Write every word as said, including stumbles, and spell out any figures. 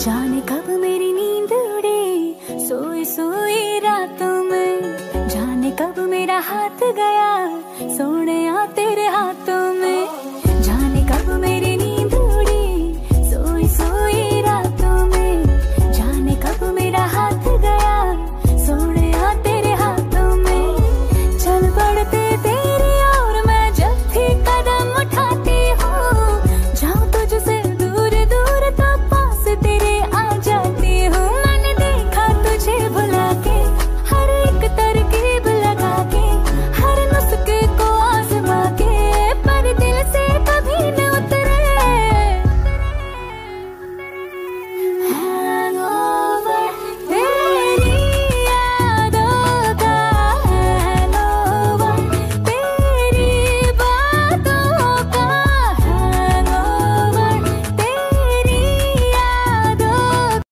जाने कब मेरी नींद उड़ी सोई सोई रातों में, जाने कब मेरा हाथ गया सोने आ तेरे हाथों में।